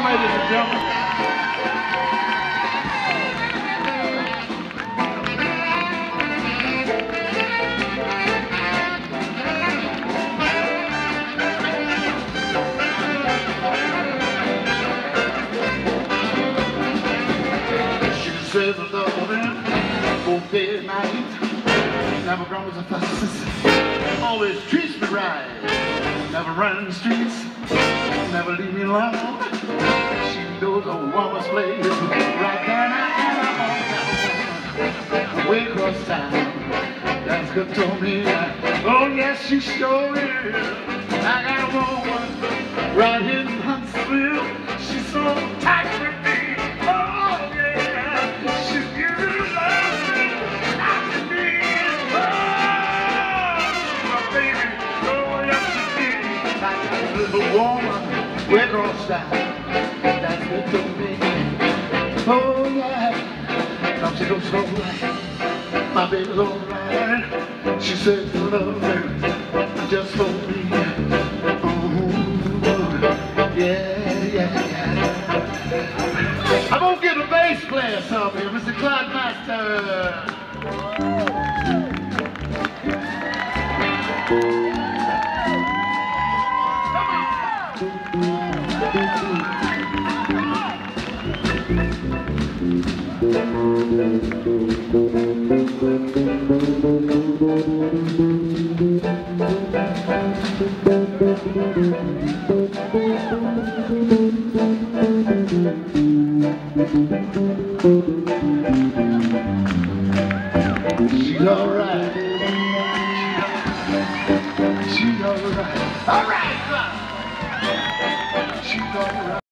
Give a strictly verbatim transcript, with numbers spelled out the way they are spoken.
ladies and gentlemen. She says the loving won't day and night, never grumbles or fusses, always treats me right, never running the streets, never leave me alone. She knows a woman's place right down and way across town. That's good to me. Oh yes, she sure is. I got a woman right here in Huntsville. She's so tight with me. Oh yeah, she's giving love to me. Oh, my baby. Oh yes, she is. I got a little woman way across town. That's good to me. Oh yeah, now she goes so right. My baby's alright. She said you love her just for me. Oh yeah, yeah, yeah. I'm gonna get a bass player some here, Mister Clyde Master. She's alright. She's alright. Alright, She's alright.